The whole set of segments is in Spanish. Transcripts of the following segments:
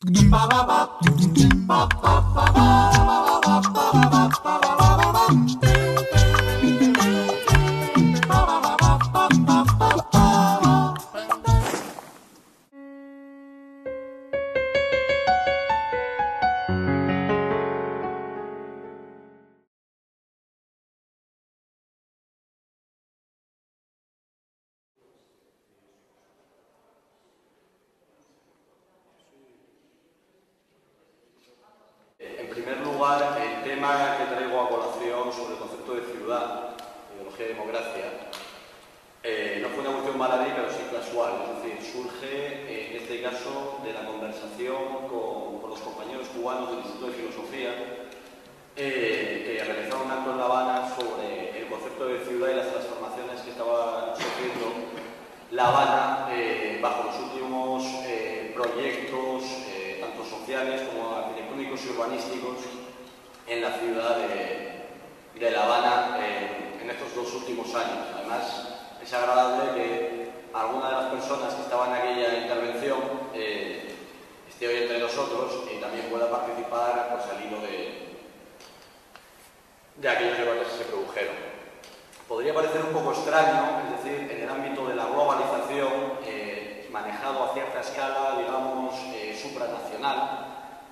En primer lugar, el tema que traigo a colación sobre el concepto de ciudad, ideología y democracia, no fue una cuestión baladí, pero sí casual. Es decir, surge en este caso de la conversación con los compañeros cubanos del Instituto de Filosofía que realizaron un acto en La Habana sobre el concepto de ciudad y las transformaciones que estaba sufriendo La Habana bajo los últimos proyectos tanto sociales como arquitectónicos y urbanísticos en la ciudad de La Habana en estos dos últimos años. Además, es agradable que alguna de las personas que estaban en aquella intervención esté hoy entre nosotros y también pueda participar pues, al hilo de aquellos debates que se produjeron. Podría parecer un poco extraño, es decir, en el ámbito de la globalización, manejado a cierta escala, digamos, supranacional,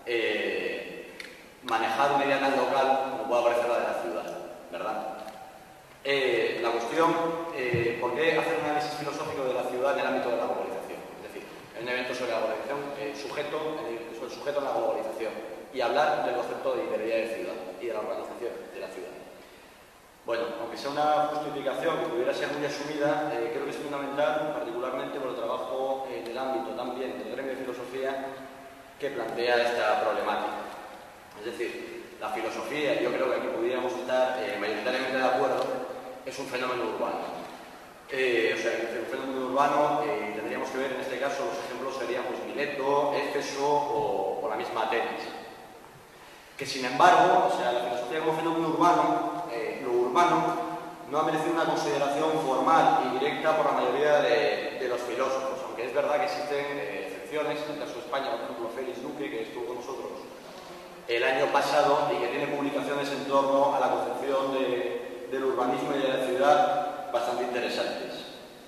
manejar una idea tan local como pueda parecer la de la ciudad, ¿verdad? La cuestión, ¿por qué hacer un análisis filosófico de la ciudad en el ámbito de la globalización? Es decir, en un evento sobre la globalización, el sujeto en la globalización, y hablar del concepto de identidad de ciudad y de la organización de la ciudad. Bueno, aunque sea una justificación que pudiera ser muy asumida, creo que es fundamental, particularmente por el trabajo en el ámbito también del gremio de filosofía que plantea esta problemática. Es decir, la filosofía, yo creo que aquí pudiéramos estar mayoritariamente de acuerdo, es un fenómeno urbano. O sea, es un fenómeno urbano y tendríamos que ver en este caso los ejemplos serían pues, Mileto, Éfeso o la misma Atenas. Que sin embargo, o sea, la filosofía como fenómeno urbano, lo urbano no ha merecido una consideración formal y directa por la mayoría de los filósofos, aunque es verdad que existen excepciones, en el caso de España, por ejemplo, Félix Luque, que estuvo con nosotros el año pasado y que tiene publicaciones en torno a la concepción del urbanismo y de la ciudad bastante interesantes.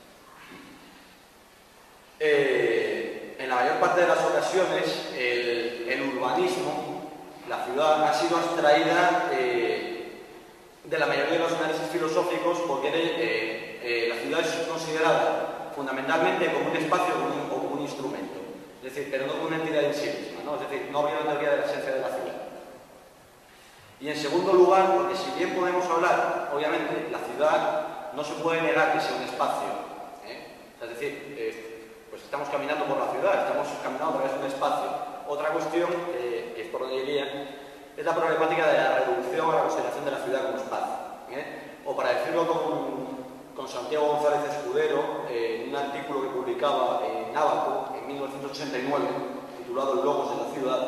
En la mayor parte de las ocasiones, el urbanismo, la ciudad, ha sido extraída de la mayoría de los análisis filosóficos porque la ciudad es considerada fundamentalmente como un espacio o como un instrumento, es decir, pero no como una entidad en sí misma, ¿no? Es decir, no habría una teoría de la esencia de la ciudad. Y en segundo lugar, porque si bien podemos hablar, obviamente, la ciudad no se puede negar que sea un espacio, es decir, pues estamos caminando por la ciudad, estamos caminando a través de un espacio. Otra cuestión, que es por donde iría, es la problemática de la reducción a la consideración de la ciudad como espacio. O para decirlo con Santiago González Escudero, en un artículo que publicaba en Ábaco en 1989, titulado Logos de la ciudad,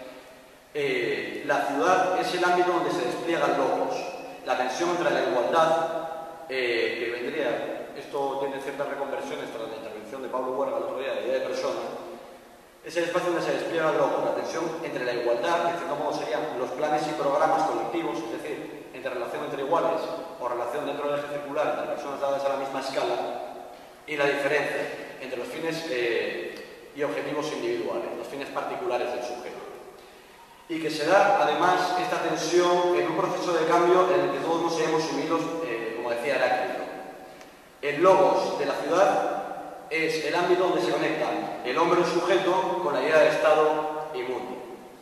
la ciudad es el ámbito donde se despliega el logos, la tensión entre la igualdad, que vendría, esto tiene ciertas reconversiones tras la intervención de Pablo Huerga el otro día de la idea de persona, es el espacio donde se despliega el logos, la tensión entre la igualdad, que en cierto modo serían los planes y programas colectivos, es decir, entre relación entre iguales o relación dentro del eje circular entre personas dadas a la misma escala, y la diferencia entre los fines y objetivos individuales, los fines particulares del sujeto. Y que se da, además, esta tensión en un proceso de cambio en el que todos nos hayamos sumidos, como decía Heráclito. El logos de la ciudad es el ámbito donde se conectan el hombre o sujeto con la idea de Estado y mundo.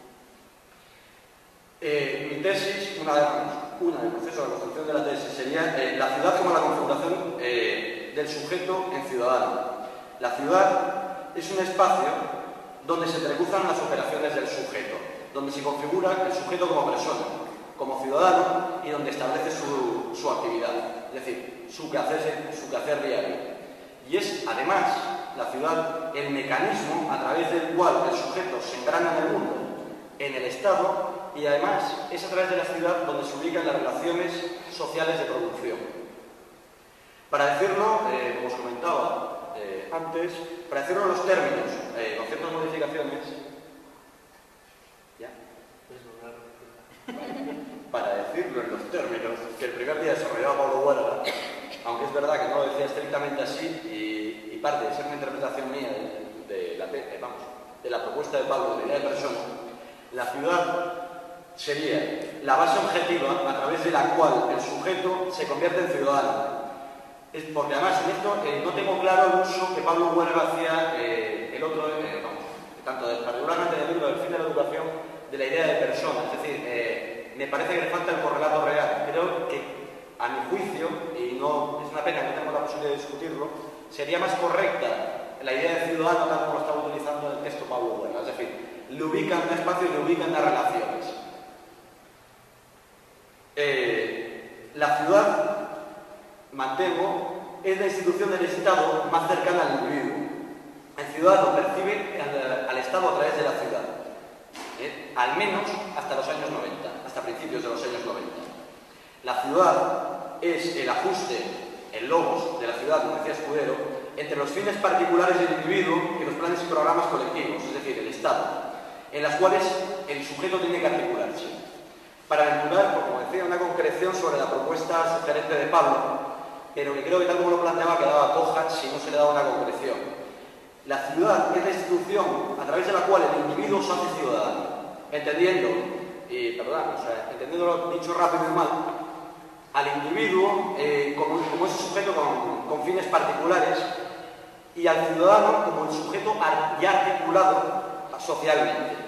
Mi tesis, una del proceso de construcción de la tesis, sería la ciudad como la configuración del sujeto en ciudadano. La ciudad es un espacio donde se entrecruzan las operaciones del sujeto, donde se configura el sujeto como persona, como ciudadano y donde establece su actividad, es decir, su quehacer diario. Y es, además, la ciudad el mecanismo a través del cual el sujeto se engrana en el mundo, en el Estado, y además es a través de la ciudad donde se ubican las relaciones sociales de producción. Para decirlo, como os comentaba antes, para decirlo en los términos, con ciertas modificaciones, verdad que no lo decía estrictamente así y parte de ser una interpretación mía de la propuesta de Pablo, de la idea de persona, la ciudad sería la base objetiva a través de la cual el sujeto se convierte en ciudadano. Porque además en esto no tengo claro el uso que Pablo Huerga hacía, tanto particularmente del libro del fin de la educación, de la idea de persona. Es decir, me parece que le falta el correlato real. Creo que, a mi juicio, y no es una pena que no tengo la posibilidad de discutirlo, sería más correcta la idea de ciudadano tal como lo estaba utilizando en el texto Pablo Huerga. Es decir, le ubica en un espacio y le ubica en las relaciones. La ciudad, mantengo, es la institución del Estado más cercana al individuo. El ciudadano percibe al Estado a través de la ciudad, al menos hasta los años 90, hasta principios de los años 90. La ciudad es el ajuste, el logos de la ciudad, como decía Escudero, entre los fines particulares del individuo y los planes y programas colectivos, es decir, el Estado, en las cuales el sujeto tiene que articularse. Para aventurar, como decía, una concreción sobre la propuesta sugerente de Pablo, pero que creo que tal como lo planteaba quedaba coja si no se le daba una concreción. La ciudad es la institución a través de la cual el individuo se hace ciudadano, entendiéndolo dicho rápido y mal, al individuo como ese sujeto con fines particulares y al ciudadano como el sujeto ya articulado socialmente.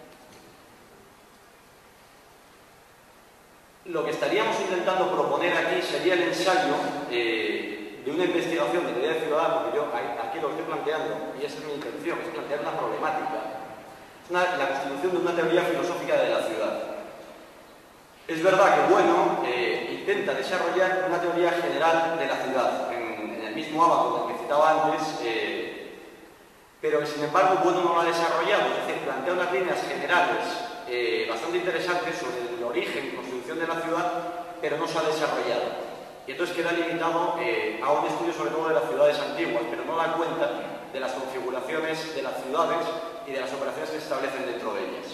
Lo que estaríamos intentando proponer aquí sería el ensayo de una investigación de la idea de ciudadano, porque yo aquí lo estoy planteando, y esa es mi intención, es plantear una problemática, la constitución de una teoría filosófica de la ciudad. Es verdad que Bueno intenta desarrollar una teoría general de la ciudad, en el mismo ábaco que citaba antes, pero sin embargo Bueno no lo ha desarrollado, es decir, plantea unas líneas generales bastante interesantes sobre el origen y constitución de la ciudad, pero no se ha desarrollado. Y entonces queda limitado a un estudio sobre todo de las ciudades antiguas, pero no da cuenta de las configuraciones de las ciudades y de las operaciones que se establecen dentro de ellas.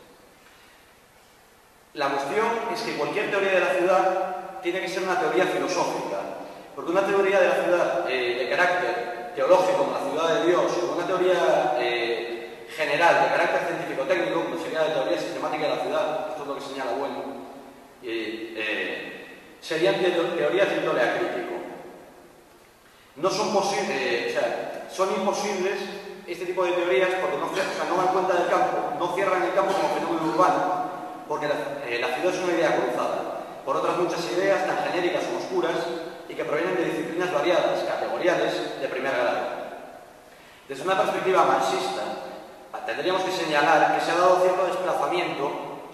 La cuestión es que cualquier teoría de la ciudad tiene que ser una teoría filosófica, porque una teoría de la ciudad de carácter teológico, como la ciudad de Dios, o una teoría general de carácter científico-técnico, como sería la teoría sistemática de la ciudad, esto es lo que señala Bueno, serían teorías de índole acrítico. No son posibles, son imposibles este tipo de teorías porque no dan cuenta del campo, no cierran el campo como fenómeno urbano, porque la ciudad es una idea cruzada por otras muchas ideas tan genéricas o oscuras y que provienen de disciplinas variadas, categoriales de primer grado. Desde una perspectiva marxista, tendríamos que señalar que se ha dado cierto desplazamiento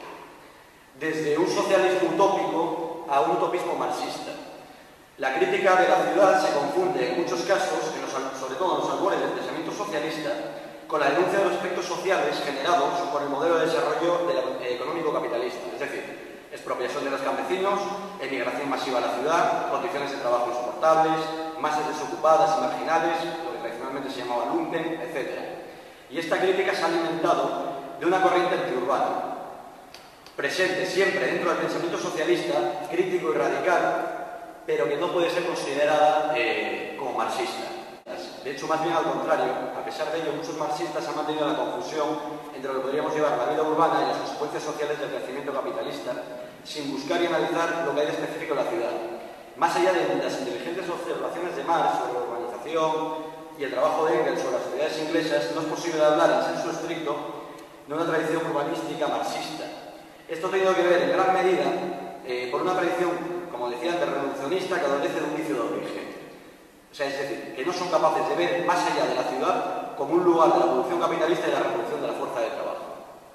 desde un socialismo utópico a un utopismo marxista. La crítica de la ciudad se confunde en muchos casos, sobre todo en los albores del pensamiento socialista, con la denuncia de los efectos sociales generados por el modelo de desarrollo económico capitalista, es decir, expropiación de los campesinos, emigración masiva a la ciudad, condiciones de trabajo insoportables, masas desocupadas y marginales, lo que tradicionalmente se llamaba lumpen, etc. Y esta crítica se ha alimentado de una corriente antiurbana, presente siempre dentro del pensamiento socialista, crítico y radical, pero que no puede ser considerada como marxista. De hecho, más bien al contrario, a pesar de ello, muchos marxistas han mantenido la confusión entre lo que podríamos llevar la vida urbana y las consecuencias sociales del crecimiento capitalista, sin buscar y analizar lo que hay de específico en la ciudad. Más allá de las inteligentes observaciones de Marx sobre la urbanización y el trabajo de Engels sobre las sociedades inglesas, no es posible hablar en senso estricto de una tradición urbanística marxista. Esto ha tenido que ver en gran medida por una tradición, como decía antes, revolucionista que adolece de un vicio de origen. Es decir, que no son capaces de ver más allá de la ciudad como un lugar de la producción capitalista y la reproducción de la fuerza de trabajo.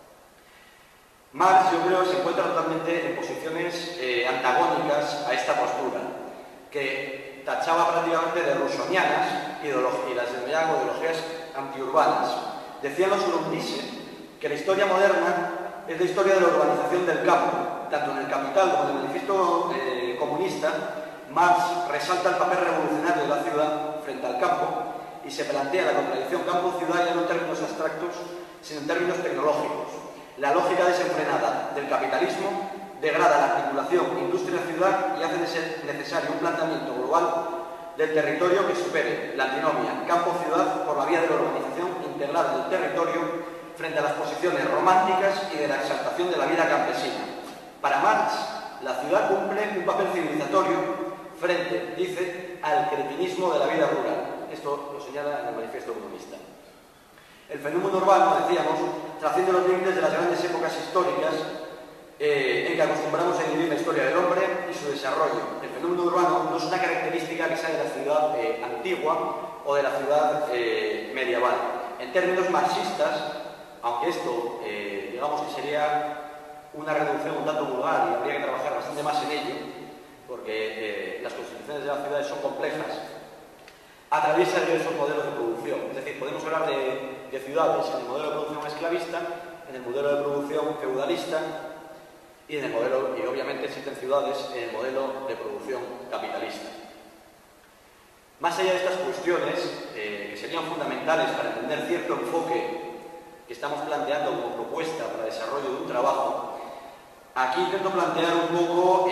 Marx, yo creo, se encuentra totalmente en posiciones antagónicas a esta postura, que tachaba prácticamente de rusonianas y las denominaban ideologías antiurbanas. Decían los Grundrisse que la historia moderna es la historia de la urbanización del campo, tanto en el Capital como en el Manifiesto Comunista. Marx resalta el papel revolucionario de la ciudad frente al campo y se plantea la contradicción campo-ciudad ya no en términos abstractos, sino en términos tecnológicos. La lógica desenfrenada del capitalismo degrada la articulación industria-ciudad y hace necesario un planteamiento global del territorio que supere la antinomia campo-ciudad por la vía de la organización integral del territorio frente a las posiciones románticas y de la exaltación de la vida campesina. Para Marx, la ciudad cumple un papel civilizatorio frente, dice, al cretinismo de la vida rural. Esto lo señala en el Manifiesto Comunista. El fenómeno urbano, decíamos, trasciende los límites de las grandes épocas históricas en que acostumbramos a dividir la historia del hombre y su desarrollo. El fenómeno urbano no es una característica que sale de la ciudad antigua o de la ciudad medieval. En términos marxistas, aunque esto digamos que sería una reducción un tanto vulgar y habría que trabajar bastante más en ello, porque las constituciones de las ciudades son complejas, atraviesa diversos modelos de producción. Es decir, podemos hablar de ciudades en el modelo de producción esclavista, en el modelo de producción feudalista y obviamente existen ciudades en el modelo de producción capitalista. Más allá de estas cuestiones, que serían fundamentales para entender cierto enfoque que estamos planteando como propuesta para el desarrollo de un trabajo, aquí intento plantear un poco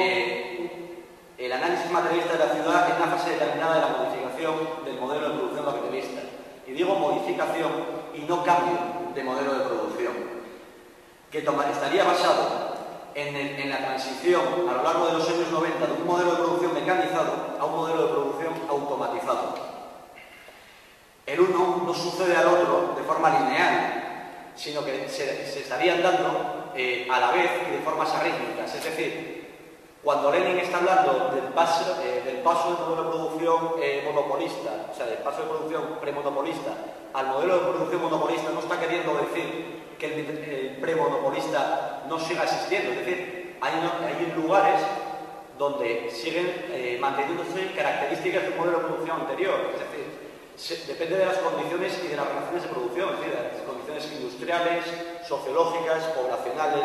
el análisis materialista de la ciudad en una fase determinada de la modificación del modelo de producción capitalista. Y digo modificación y no cambio de modelo de producción, que estaría basado en la transición a lo largo de los años 90 de un modelo de producción mecanizado a un modelo de producción automatizado. El uno no sucede al otro de forma lineal, sino que se estarían dando a la vez y de formas arrítmicas. Es decir, cuando Lenin está hablando del paso del modelo de producción monopolista, o sea, del paso de producción premonopolista al modelo de producción monopolista, no está queriendo decir que el premonopolista no siga existiendo. Es decir, hay lugares donde siguen manteniéndose características del modelo de producción anterior. Es decir, depende de las condiciones y de las relaciones de producción, es decir, de las condiciones industriales, sociológicas, poblacionales,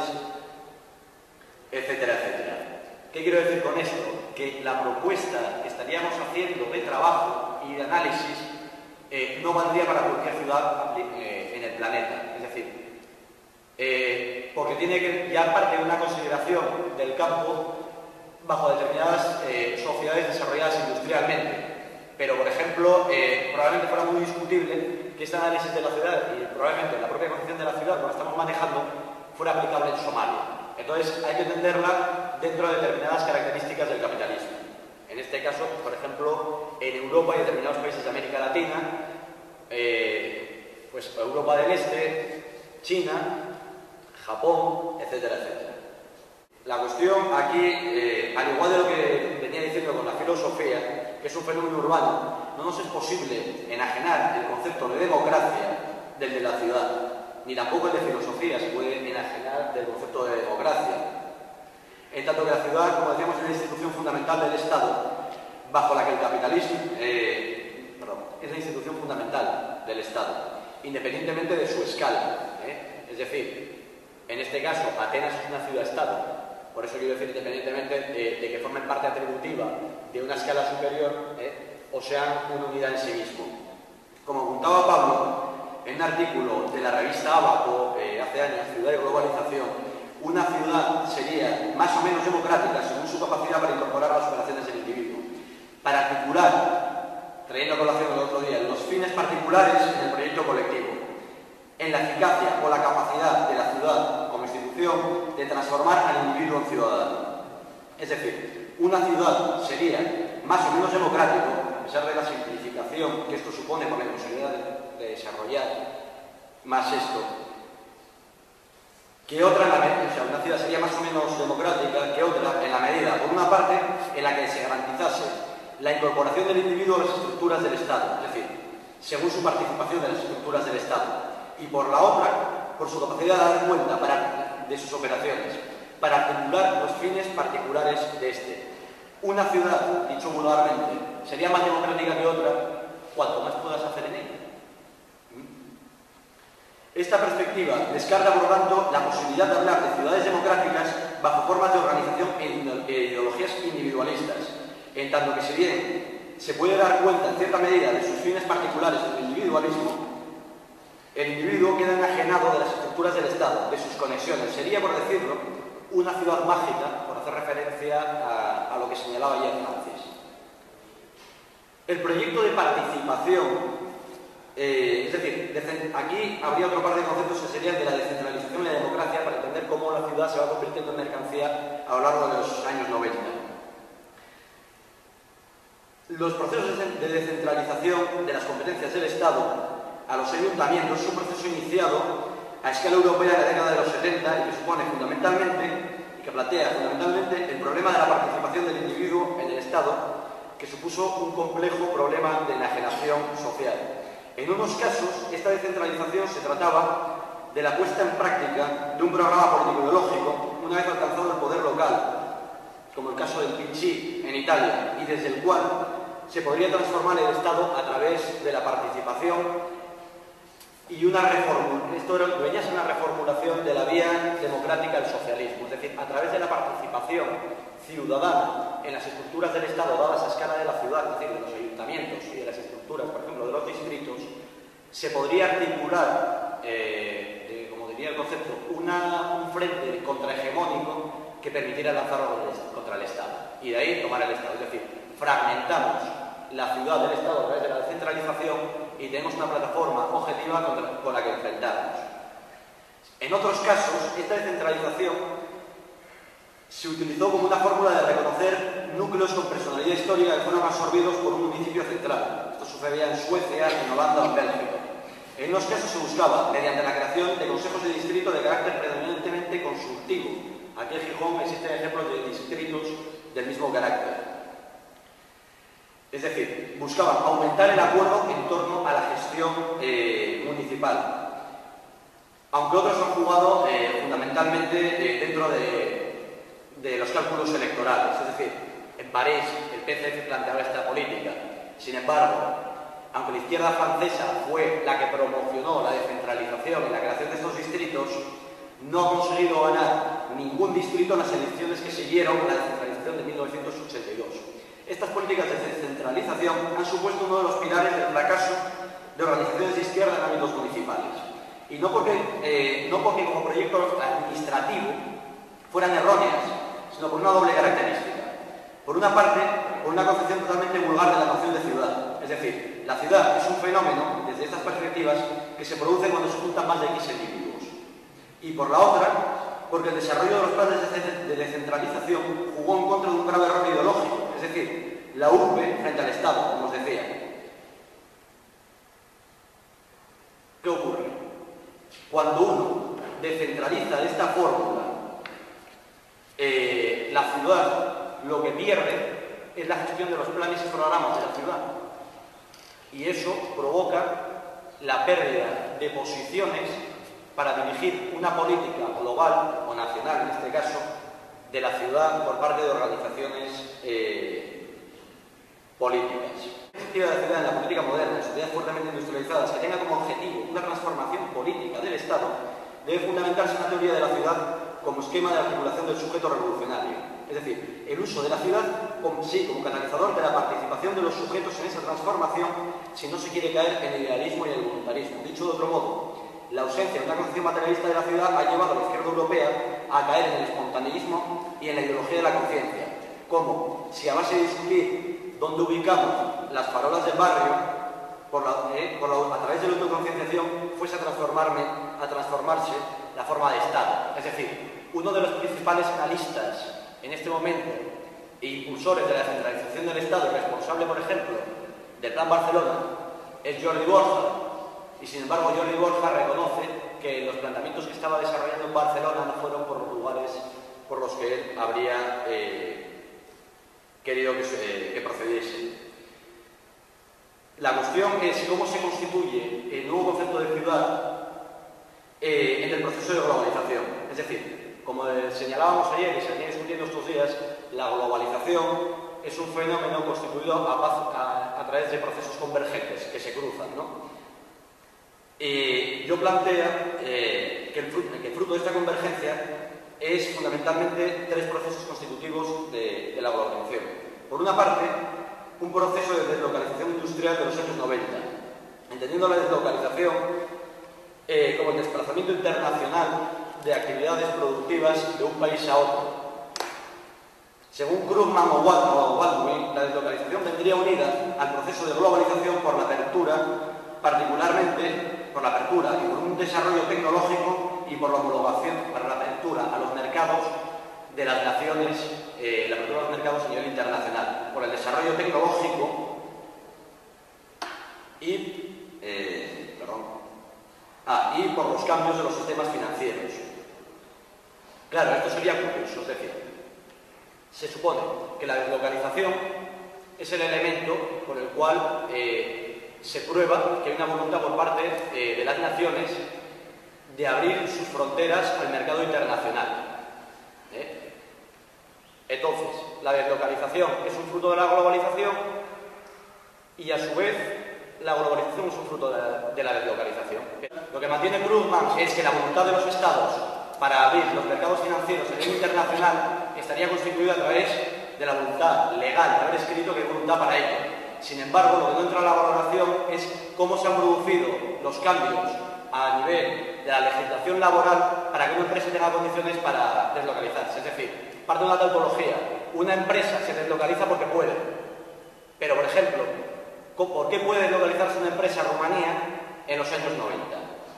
etcétera, etcétera. ¿Qué quiero decir con esto? Que la propuesta que estaríamos haciendo de trabajo y de análisis no valdría para cualquier ciudad en el planeta. Es decir, porque tiene que ya parte de una consideración del campo bajo determinadas sociedades desarrolladas industrialmente. Pero, por ejemplo, probablemente fuera muy discutible que este análisis de la ciudad y probablemente la propia concepción de la ciudad, como la estamos manejando, fuera aplicable en Somalia. Entonces, hay que entenderla dentro de determinadas características del capitalismo. En este caso, por ejemplo, en Europa y determinados países de América Latina, pues Europa del Este, China, Japón, etcétera, etcétera. La cuestión aquí, al igual de lo que venía diciendo con la filosofía, que es un fenómeno urbano, no nos es posible enajenar el concepto de democracia del de la ciudad, ni tampoco el de filosofía se puede enajenar del concepto de democracia. En tanto que la ciudad, como decíamos, es una institución fundamental del Estado, bajo la que el capitalismo, es la institución fundamental del Estado, independientemente de su escala. Es decir, en este caso, Atenas es una ciudad-estado. Por eso quiero decir, independientemente de que formen parte atributiva de una escala superior o sean una unidad en sí mismo. Como apuntaba Pablo, en un artículo de la revista Abaco, hace años, Ciudad y Globalización, una ciudad sería más o menos democrática según su capacidad para incorporar las operaciones del individuo, para articular, trayendo a colación el otro día, los fines particulares en el proyecto colectivo, en la eficacia o la capacidad de la ciudad como institución de transformar al individuo en ciudadano. Es decir, una ciudad sería más o menos democrático, a pesar de la simplificación que esto supone por la imposibilidad de desarrollar más esto, que otra, o sea, una ciudad sería más o menos democrática que otra en la medida, por una parte, en la que se garantizase la incorporación del individuo a las estructuras del Estado, es decir, según su participación en las estructuras del Estado, y por la otra, por su capacidad de dar cuenta de sus operaciones, para articular los fines particulares de este. Una ciudad, dicho vulgarmente, sería más democrática que otra cuanto más puedas hacer en ella. Esta perspectiva descarta, por lo tanto, la posibilidad de hablar de ciudades democráticas bajo formas de organización e ideologías individualistas, en tanto que si bien se puede dar cuenta en cierta medida de sus fines particulares del individualismo, el individuo queda enajenado de las estructuras del Estado, de sus conexiones. Sería, por decirlo, una ciudad mágica, por hacer referencia a lo que señalaba ayer Francis. El proyecto de participación, es decir, aquí habría otro par de conceptos que serían de la descentralización y la democracia para entender cómo la ciudad se va convirtiendo en mercancía a lo largo de los años 90. Los procesos de descentralización de las competencias del Estado a los ayuntamientos es un proceso iniciado a escala europea en la década de los 70 y que supone fundamentalmente, y que plantea fundamentalmente el problema de la participación del individuo en el Estado, que supuso un complejo problema de enajenación social. En unos casos, esta descentralización se trataba de la puesta en práctica de un programa político-ideológico una vez alcanzado el poder local, como el caso del PC en Italia, y desde el cual se podría transformar el Estado a través de la participación y una reformulación. Esto venía a ser una reformulación de la vía democrática del socialismo, es decir, a través de la participación ciudadana en las estructuras del Estado dadas a escala de la ciudad, es decir, de los ayuntamientos y de las estructuras, por ejemplo, de los distritos, se podría articular, como diría el concepto, un frente contrahegemónico que permitiera lanzarlo contra el Estado y de ahí tomar el Estado. Es decir, fragmentamos la ciudad del Estado a través de la descentralización y tenemos una plataforma objetiva con la que enfrentarnos. En otros casos, esta descentralización se utilizó como una fórmula de reconocer núcleos con personalidad histórica que fueron absorbidos por un municipio central. Esto sucedía en Suecia, en Holanda o en Bélgica. En unos casos se buscaba, mediante la creación de consejos de distrito de carácter predominantemente consultivo. Aquí en Gijón existen ejemplos de distritos del mismo carácter. Es decir, buscaban aumentar el acuerdo en torno a la gestión municipal. Aunque otros han jugado fundamentalmente dentro de los cálculos electorales. Es decir, en París el PCF planteaba esta política. Sin embargo, aunque la izquierda francesa fue la que promocionó la descentralización y la creación de estos distritos, no ha conseguido ganar ningún distrito en las elecciones que siguieron la descentralización de 1982. Estas políticas de descentralización han supuesto uno de los pilares del fracaso de organizaciones de izquierda en ámbitos municipales. Y no porque como proyecto administrativo fueran erróneas, sino por una doble característica. Por una parte, por una concepción totalmente vulgar de la noción de ciudad. Es decir, la ciudad es un fenómeno, desde estas perspectivas, que se produce cuando se juntan más de X individuos. Y por la otra, porque el desarrollo de los planes de descentralización jugó en contra de un grave error ideológico, es decir, la urbe frente al Estado, como os decía. ¿Qué ocurre? Cuando uno descentraliza de esta fórmula, la ciudad lo que pierde es la gestión de los planes y programas de la ciudad. Y eso provoca la pérdida de posiciones para dirigir una política global o nacional, en este caso, de la ciudad por parte de organizaciones políticas. La perspectiva de la ciudad en la política moderna, en sociedades fuertemente industrializadas, que tenga como objetivo una transformación política del Estado, debe fundamentarse en la teoría de la ciudad como esquema de articulación del sujeto revolucionario. Es decir, el uso de la ciudad como catalizador de la participación de los sujetos en esa transformación si no se quiere caer en el idealismo y el voluntarismo. Dicho de otro modo, la ausencia de una concepción materialista de la ciudad ha llevado a la izquierda europea a caer en el espontaneísmo y en la ideología de la conciencia. Como si a base de discutir dónde ubicamos las farolas del barrio, a través de la autoconcienciación, fuese a transformarse la forma de Estado. Es decir, uno de los principales analistas en este momento e impulsores de la descentralización del Estado, responsable, por ejemplo, del Plan Barcelona, es Jordi Borja. Y sin embargo, Jordi Borja reconoce que los planteamientos que estaba desarrollando en Barcelona no fueron por los lugares por los que él habría querido que procediese. La cuestión es cómo se constituye el nuevo concepto de ciudad en el proceso de globalización. Es decir, como señalábamos ayer y se venía discutiendo estos días, la globalización es un fenómeno constituido a través de procesos convergentes que se cruzan, ¿no? Yo planteo que el fruto de esta convergencia es fundamentalmente tres procesos constitutivos de la globalización. Por una parte, un proceso de deslocalización industrial de los años 90, entendiendo la deslocalización como el desplazamiento internacional de actividades productivas de un país a otro, Según Krugman o Baldwin, la deslocalización vendría unida al proceso de globalización por la apertura, particularmente por la apertura y por un desarrollo tecnológico y por la homologación para la apertura a los mercados de las naciones, la apertura a los mercados a nivel internacional, por el desarrollo tecnológico y por los cambios de los sistemas financieros. Claro, esto sería curioso, es decir, se supone que la deslocalización es el elemento por el cual se prueba que hay una voluntad por parte de las naciones de abrir sus fronteras al mercado internacional. Entonces, la deslocalización es un fruto de la globalización y, a su vez, la globalización es un fruto de la deslocalización. Lo que mantiene Krugman es que la voluntad de los Estados para abrir los mercados financieros a nivel internacional estaría constituida a través de la voluntad legal, de haber escrito que hay voluntad para ello. Sin embargo, lo que no entra en la valoración es cómo se han producido los cambios a nivel de la legislación laboral para que una empresa tenga condiciones para deslocalizarse. Es decir, parte de una tautología. Una empresa se deslocaliza porque puede. Pero, por ejemplo, ¿por qué puede deslocalizarse una empresa a Rumanía en los años 90?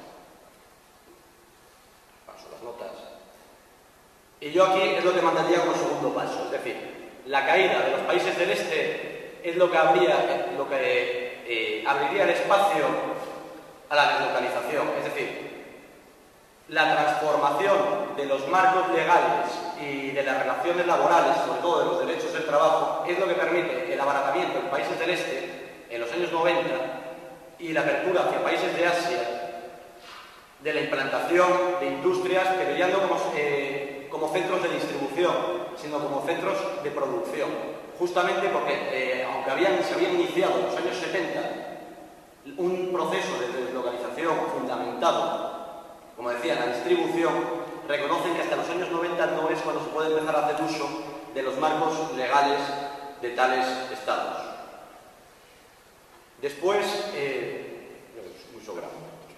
Paso las notas. Y yo aquí es lo que mandaría como segundo paso. Es decir, la caída de los países del este es lo que abriría el espacio a la deslocalización. Es decir, la transformación de los marcos legales y de las relaciones laborales, sobre todo de los derechos del trabajo, es lo que permite el abaratamiento en países del este en los años 90 y la apertura hacia países de Asia de la implantación de industrias, pero ya no como centros de distribución, sino como centros de producción. Justamente porque, aunque se había iniciado en los años 70 un proceso de deslocalización fundamentado, como decía, en la distribución, reconocen que hasta los años 90 no es cuando se puede empezar a hacer uso de los marcos legales de tales estados. Después, muy sobrado.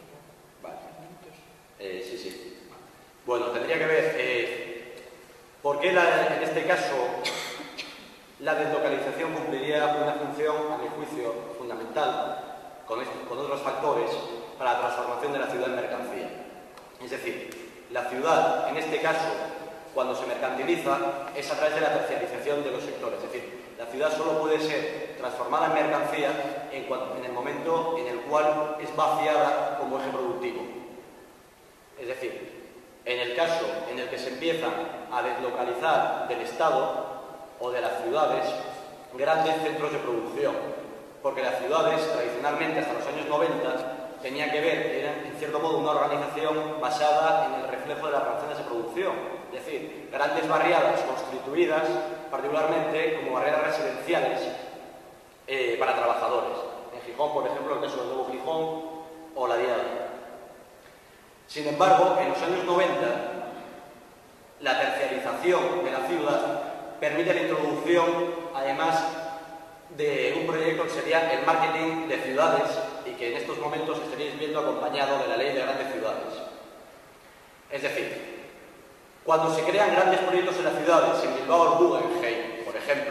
Vale. Sí. Bueno, tendría que ver por qué en este caso la deslocalización cumpliría una función, a mi juicio, fundamental con otros factores para la transformación de la ciudad en mercancía. Es decir, la ciudad, en este caso, cuando se mercantiliza, es a través de la terciarización de los sectores. Es decir, la ciudad solo puede ser transformada en mercancía en el momento en el cual es vaciada como eje productivo. Es decir, en el caso en el que se empiezan a deslocalizar del Estado o de las ciudades grandes centros de producción, porque las ciudades, tradicionalmente, hasta los años 90, tenía que ver, era en cierto modo una organización basada en el reflejo de las relaciones de producción, es decir, grandes barriadas constituidas particularmente como barriadas residenciales para trabajadores. En Gijón, por ejemplo, el caso del Nuevo Gijón o la Diada. Sin embargo, en los años 90, la terciarización de la ciudad permite la introducción, además, de un proyecto que sería el marketing de ciudades y que en estos momentos estaréis viendo acompañado de la ley de grandes ciudades. Es decir, cuando se crean grandes proyectos en las ciudades, en Bilbao o Guggenheim, por ejemplo,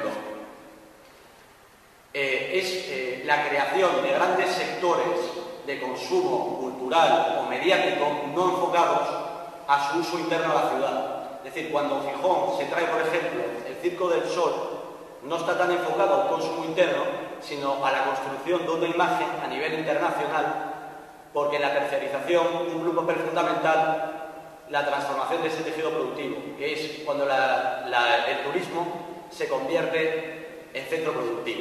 es la creación de grandes sectores de consumo cultural o mediático no enfocados a su uso interno a la ciudad. Es decir, cuando en Gijón se trae, por ejemplo, el Circo del Sol, no está tan enfocado al consumo interno, sino a la construcción de una imagen a nivel internacional, porque la terciarización cumple un papel fundamental la transformación de ese tejido productivo, que es cuando el turismo se convierte en centro productivo.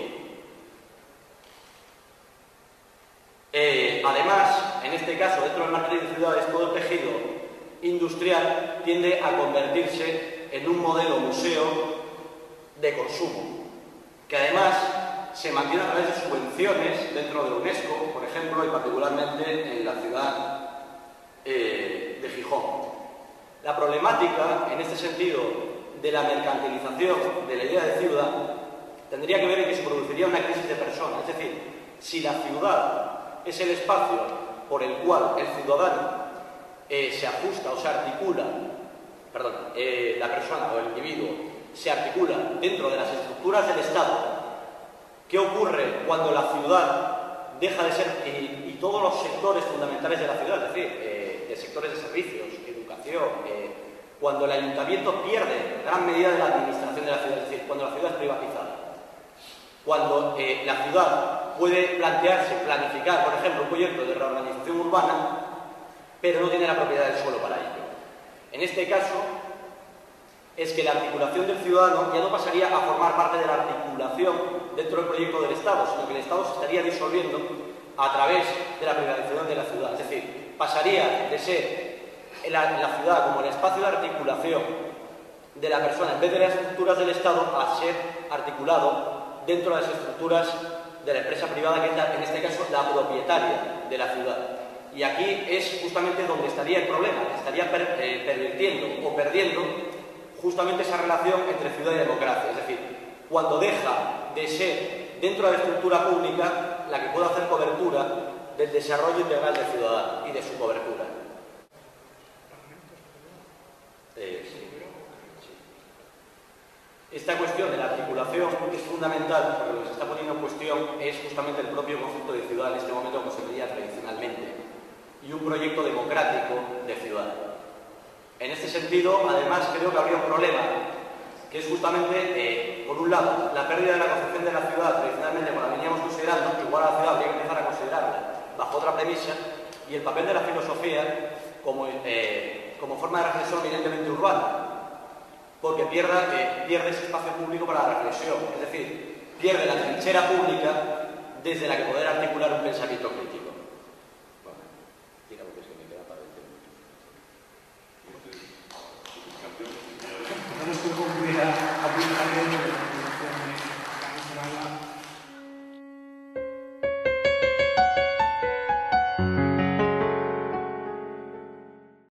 Además, en este caso, dentro del marketing de ciudades, todo el tejido industrial tiende a convertirse en un modelo museo de consumo, que además se mantiene a través de subvenciones dentro de la UNESCO, por ejemplo, y particularmente en la ciudad de Gijón. La problemática, en este sentido, de la mercantilización de la idea de ciudad, tendría que ver en que se produciría una crisis de personas. Es decir, si la ciudad es el espacio por el cual el ciudadano se ajusta o se articula, la persona o el individuo se articula dentro de las estructuras del Estado. ¿Qué ocurre cuando la ciudad deja de ser, y todos los sectores fundamentales de la ciudad, es decir, de sectores de servicios, educación, cuando el ayuntamiento pierde gran medida de la administración de la ciudad, es decir, cuando la ciudad es privatizada? Cuando la ciudad puede planificar, por ejemplo, un proyecto de reorganización urbana, pero no tiene la propiedad del suelo para ello. En este caso, es que la articulación del ciudadano ya no pasaría a formar parte de la articulación dentro del proyecto del Estado, sino que el Estado se estaría disolviendo a través de la privatización de la ciudad. Es decir, pasaría de ser la ciudad como el espacio de articulación de la persona en vez de las estructuras del Estado a ser articulado dentro de las estructuras de la empresa privada, que es en este caso la propietaria de la ciudad. Y aquí es justamente donde estaría el problema, estaría pervirtiendo o perdiendo justamente esa relación entre ciudad y democracia. Es decir, cuando deja de ser dentro de la estructura pública la que pueda hacer cobertura del desarrollo integral del ciudadano y de su cobertura. Esta cuestión de la articulación es fundamental, porque lo que se está poniendo en cuestión es justamente el propio concepto de ciudad en este momento, como se veía tradicionalmente, y un proyecto democrático de ciudad. En este sentido, además, creo que habría un problema, que es justamente, por un lado, la pérdida de la concepción de la ciudad, tradicionalmente, como la veníamos considerando, igual a la ciudad habría que empezar a considerarla bajo otra premisa, y el papel de la filosofía como forma de reflexión evidentemente urbana, porque pierde ese espacio público para la reflexión, es decir, pierde la trinchera pública desde la que poder articular un pensamiento crítico.